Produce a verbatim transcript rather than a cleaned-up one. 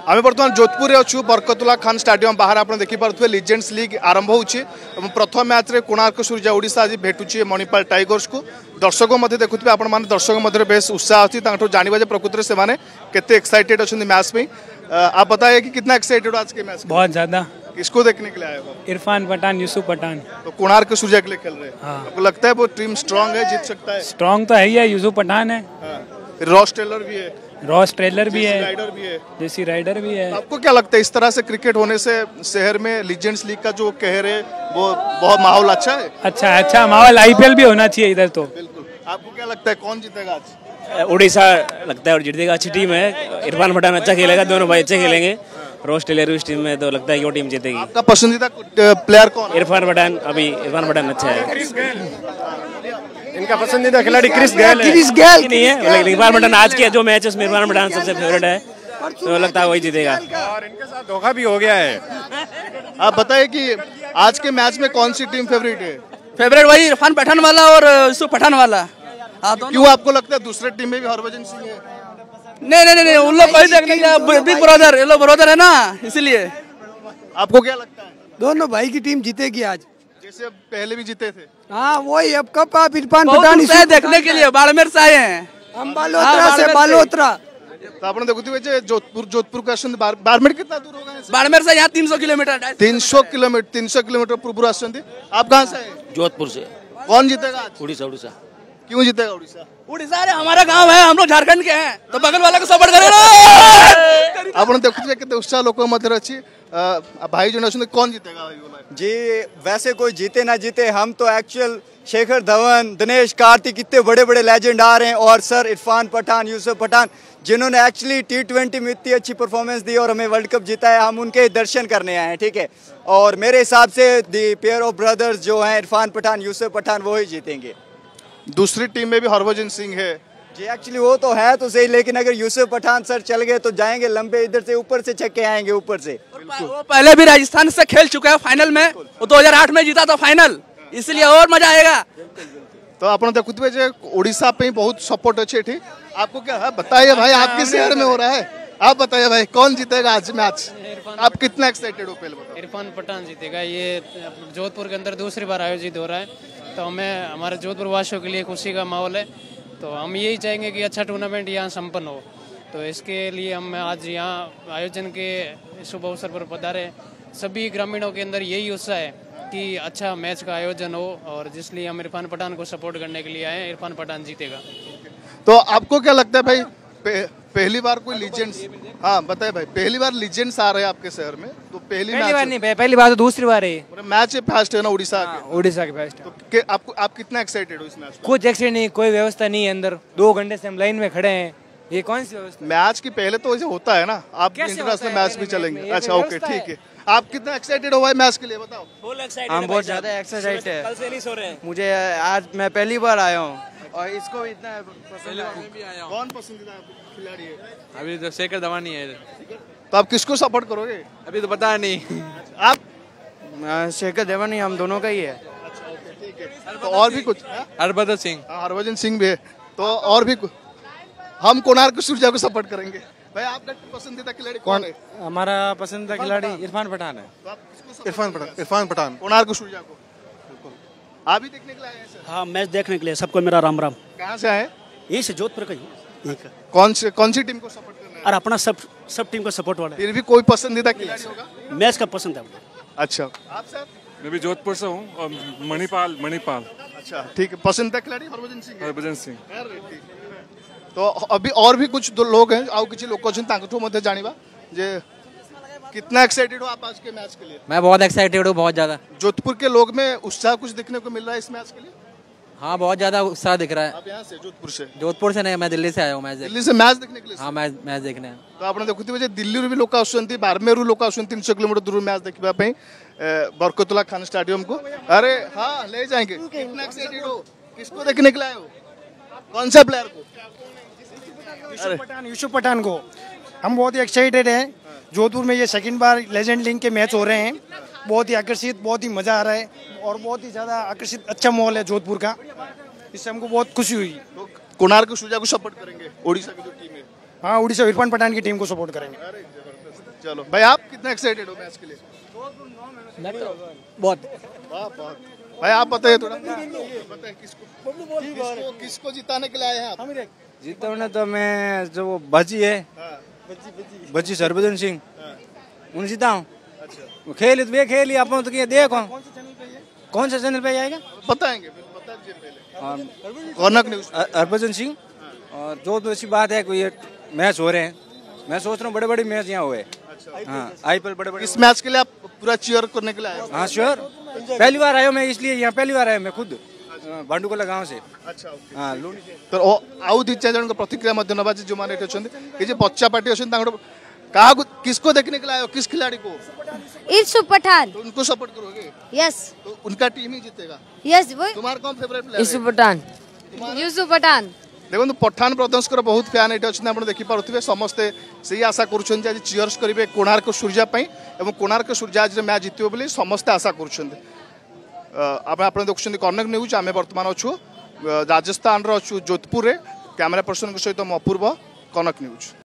आम बर्तमान जोधपुर अच्छु बरकतुल्ला खान स्टाडियम बाहर आप देखिपे लिजेंड्स लीग आरंभ होची प्रथम मैच रे कोणार्क सूर्या ओडिशा आज भेटुची मणिपाल टाइगर्स को दर्शक मध्य देखुए आपण मैंने दर्शक मध्य बेस उत्साह अच्छी जाना प्रकृति से माने केते एक्साइटेड अच्छा मैच में। आप बताइए कि कितना एक्साइटेड हो आज के मैच? बहुत ज्यादा। किसको देखने के लिए आए हो? इरफान पठान, यूसुफ पठान। तो कोणार्क सूर्या के लिए खेल रहे हैं। हाँ। आपको लगता है वो टीम स्ट्रांग है, जीत सकता है? स्ट्रांग तो है ही है, यूसुफ पठान है। हाँ। रॉस टेलर भी है, रॉस ट्रेलर भी है, राइडर भी है, जेसी राइडर भी है। आपको क्या लगता है इस तरह से क्रिकेट होने से शहर में लीजेंड्स लीग का जो कहर है वो बहुत माहौल अच्छा है? अच्छा अच्छा माहौल आईपीएल भी होना चाहिए इधर तो। बिल्कुल। आपको क्या लगता है कौन जीतेगा आज? उड़ीसा लगता है और जीतेगा, अच्छी टीम है। इरफान पठान अच्छा खेलेगा, दोनों भाई अच्छे खेलेंगे। रॉस टेलर इस टीम में तो लगता है कि वो टीम जीतेगी। आपका पसंदीदा प्लेयर कौन है? इरफान पठान, अभी इरफान पठान अच्छा है। इनका पसंदीदा खिलाड़ी क्रिस गेल है। क्रिस गेल नहीं है, लेकिन इरफान पठान आज के जो मैच है उसमें इरफान पठान सबसे फेवरेट है, तो लगता है वही जीतेगा। और इनके साथ धोखा भी हो गया है। आप बताइए कि आज के मैच में कौन सी टीम फेवरेट है? फेवरेट वही इरफान पठान वाला और यूसुफ पठान वाला। क्यों आपको लगता है दूसरे टीम में भी हरभजन सिंह है? नहीं नहीं नहीं, उन लोग कोई देखने का बिग ब्रदर, ये लोग ब्रदर है ना, इसलिए। आपको क्या लगता है? दोनों भाई की टीम जीतेगी आज, जैसे पहले भी जीते थे। हाँ वही। अब कब आप इरफान पठान देखने के लिए बाड़मेर से आए हैं हम, बालोतरा से। बालोतरा तो आपने देखो जोधपुर जोधपुर का बाड़मेर कितना दूर होगा? बाड़मेर से यहाँ तीन सौ किलोमीटर तीन सौ किलोमीटर तीन सौ किलोमीटर पूर्व आसते। आप कहाँ से हैं? जोधपुर से। कौन जीतेगा आज? उड़ीसा। उड़ीसा क्यों जीतेगा उड़ीसा? उड़ीसा अरे हमारा गांव है, हम लोग झारखंड के हैं, तो बगल वाला को सपोर्ट करें। आपने देखुए केते उत्साह लोक मध्य अछि भाई जो ने कौन जीतेगा भाई बोला जी? वैसे कोई जीते ना जीते, हम तो एक्चुअल शेखर धवन, दिनेश कार्तिक, इतने बड़े बड़े लेजेंड आ रहे हैं, और सर इरफान पठान, यूसुफ पठान, जिन्होंने एक्चुअली टी ट्वेंटी में इतनी अच्छी परफॉर्मेंस दी और हमें वर्ल्ड कप जीता है, हम उनके दर्शन करने आए हैं। ठीक है, और मेरे हिसाब से दी पेयर ऑफ ब्रदर्स जो हैं इरफान पठान, यूसुफ पठान, वो ही जीतेंगे। दूसरी टीम में भी हरभजन सिंह है जी। एक्चुअली वो तो है तो सही, लेकिन अगर यूसुफ पठान सर चल गए तो जाएंगे लंबे, इधर से ऊपर से छक्के आएंगे ऊपर से। वो पहले भी राजस्थान से खेल चुका है फाइनल में, वो दो हज़ार आठ में जीता था फाइनल, इसलिए और मजा आएगा। तो आप देखुए जे ओडिशा पे बहुत सपोर्ट अच्छे थी। आपको क्या है बताइए भाई, आपके शहर में हो रहा है, आप बताइए भाई कौन जीतेगा आज मैच? आप कितना एक्साइटेड हो पहले बताओ? इरफान पठान जीतेगा। ये जोधपुर के अंदर दूसरी बार आयोजित हो रहा है, तो हमें हमारे जोधपुर वासियों के लिए खुशी का माहौल है, तो हम यही चाहेंगे कि अच्छा टूर्नामेंट यहाँ संपन्न हो। तो इसके लिए हम आज यहाँ आयोजन के शुभ अवसर पर पधारे। सभी ग्रामीणों के अंदर यही उत्साह है कि अच्छा मैच का आयोजन हो, और जिसलिए हम इरफान पठान को सपोर्ट करने के लिए आए हैं। इरफान पठान जीतेगा। तो आपको क्या लगता है भाई, पहली बार कोई लीजेंड्स? हाँ बताए भाई, पहली बार लीजेंड्स आ रहे हैं आपके शहर में, तो पहली, पहली बार नहीं, पहली बार तो दूसरी बार है। मैच फास्ट है ना उड़ीसा के? उड़ीसा के फास्ट। तो आपको आप कितना एक्साइटेड हो इस मैच? कुछ एक्साइटेड नहीं, कोई व्यवस्था नहीं है अंदर, दो घंटे से हम लाइन में खड़े हैं। ये कौन सी व्यवस्था? मैच की पहले तो ऐसे होता है ना, आप इंटरनेशनल मैच भी चलेंगे। अच्छा ओके ठीक है। आप कितना एक्साइटेड हो भाई मैच के लिए बताओ? हम बहुत ज्यादा एक्साइटेड है, कल से नहीं सो रहे हैं। मुझे आज मैं पहली बार आया हूँ और इसको इतना पसंद है। कौन पसंदीदा खिलाड़ी है? अभी तो शेखर धवन ही है। तो आप किसको सपोर्ट करोगे? अभी तो पता नहीं। आप? शेखर धवन ही, हम दोनों का ही है। अच्छा ओके ठीक है। तो और भी कुछ? हरभजन सिंह। हरभजन सिंह भी है। तो और भी कुछ? हम कोणार्क सूर्या को सपोर्ट करेंगे। भाई आपका पसंदीदा खिलाड़ी कौन है? हमारा पसंदीदा खिलाड़ी इरफान पठान है। तो आप किसको सपोर्ट इरफान पठान। इरफान पठान कोणार्क सूर्या को। आप भी देखने के लिए आए हैं सर? हाँ, मैच देखने के लिए। सबको मेरा राम राम। कहाँ से आए? यही से जोधपुर का ही। कौन से कौन सी टीम को सपोर्ट करना है? और अपना सब सब टीम का सपोर्ट वाला है। फिर भी कोई पसंदीदा खिलाड़ी होगा? मैच का पसंद है। अच्छा आप सर? मैं भी जोधपुर से हूँ। मणिपाल। मणिपाल। अच्छा ठीक है। पसंदीदा खिलाड़ी हरभजन सिंह। हरभजन सिंह। तो अभी और भी कुछ दो लोग हैं, आउ किसी लोग मध्य जानिबा जे कितना एक्साइटेड हो आप आज के मैच के लिए? मैं बहुत एक्साइटेड हूँ, बहुत ज्यादा। जोधपुर के लोग में उत्साह कुछ दिखने को मिल रहा है इस मैच के लिए? हाँ, बहुत ज्यादा उत्साह दिख रहा है। आप यहाँ से जोधपुर से? जोधपुर से नहीं, मैं दिल्ली से आया हूँ मैच दिल्ली से मैच देखने के लिए? हाँ, मैच मैच देखने। तो आपने देखुथिबे दिल्ली रू भी लोक आसुचंती, बारमेरू लोक आसुचंती तीन सौ किलोमीटर दूर मैच देखिबा पई बरकतुल्ला खान स्टेडियम को। अरे हाँ ले जाएंगे। कितना एक्साइटेड हो? किसको देखने के लिए आए हो? कौन सा प्लेयर को? यूसुफ पठान। यूसुफ पठान को हम बहुत ही एक्साइटेड हैं। जोधपुर में ये सेकंड बार लेजेंड लीग के मैच हो रहे हैं, बहुत ही आकर्षित, बहुत ही मजा आ रहा है और बहुत ही ज्यादा आकर्षित अच्छा माहौल है जोधपुर का, इससे हमको बहुत खुशी हुई। तो कोणार्क सूर्या को सपोर्ट करेंगे? ओडिशा की जो टीम है। हाँ, उड़ीसा इरफान पठान की टीम को सपोर्ट करेंगे। चलो भाई, आप कितने एक्साइटेड हो मैच के लिए? बहुत वाह, बहुत। भाई आप बताइए थोड़ा, बताइए किसको किसको किसको जिताने के लिए आए हैं आप? जीतने तो मैं जो वो भजी है, भजी हरभजन सिंह, उन जीता हूँ। अच्छा, खेल वे खेल ही अपन तो क्या देखो कौन सा चैनल पे आएगा बताएंगे, बता दीजिए पहले। कनक न्यूज, हरभजन सिंह। और जो तो अच्छी बात है कोई मैच हो रहे हैं, मैं सोच रहा हूँ बड़े बड़े मैच यहाँ हुए। हाँ, आईपीएल बड़े बड़े। इस मैच के लिए आप पूरा चीयर करने के लिए आए? हाँ श्योर, पहली बार आया मैं, इसलिए यहाँ पहली बार आया मैं खुद भांडुकला गाँव से। अच्छा, हाँ लुणी से। तो आउ दी चार जन प्रतिक्रिया मध्य नवा जो माने ये बच्चा पार्टी अच्छे कहा किसको देखने के लिए आए हो, किस खिलाड़ी को? यूसुफ पठान। तो उनको सपोर्ट करोगे? यस। तो उनका टीम ही जीतेगा? यस। वो तुम्हारा कौन फेवरेट प्लेयर? यूसुफ पठान। यूसुफ पठान। देखो पठान ब्रदर्स बहुत फैन ये अच्छे, आप देखिपे समस्ते से आशा करुँच आज चीयर्स करेंगे कोणार्क सूर्या और कोणार्क सूर्या आज मैच जीतब बोली समस्ते आशा करुँच। आप देखुं कनक न्यूज, आम बर्तमान अच्छु राजस्थान अच्छु जोधपुर। कैमेरा पर्सन सहित अपूर्व, कनक न्यूज।